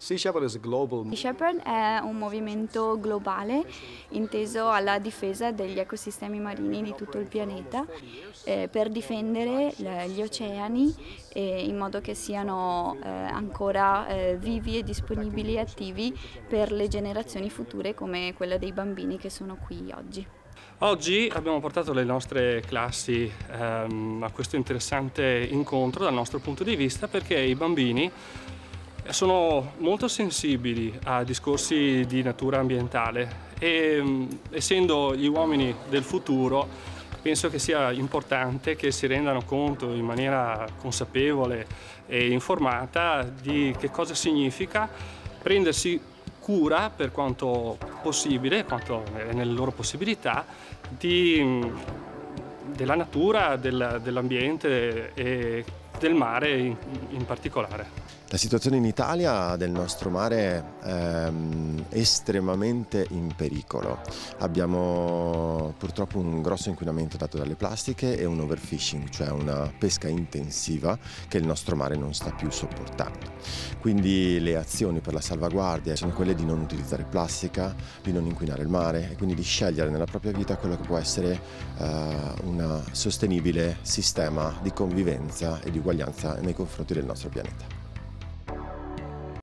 Sea Shepherd is a global. Sea Shepherd è un movimento globale inteso alla difesa degli ecosistemi marini di tutto il pianeta per difendere gli oceani in modo che siano ancora vivi e disponibili e attivi per le generazioni future come quella dei bambini che sono qui oggi. Oggi abbiamo portato le nostre classi a questo interessante incontro dal nostro punto di vista perché i bambini sono molto sensibili a discorsi di natura ambientale e essendo gli uomini del futuro penso che sia importante che si rendano conto in maniera consapevole e informata di che cosa significa prendersi cura per quanto possibile, quanto è nelle loro possibilità, della natura, dell'ambiente e del mare in particolare. La situazione in Italia del nostro mare è estremamente in pericolo. Abbiamo purtroppo un grosso inquinamento dato dalle plastiche e un overfishing, cioè una pesca intensiva che il nostro mare non sta più sopportando. Quindi le azioni per la salvaguardia sono quelle di non utilizzare plastica, di non inquinare il mare e quindi di scegliere nella propria vita quello che può essere un sostenibile sistema di convivenza e di uguaglianza nei confronti del nostro pianeta.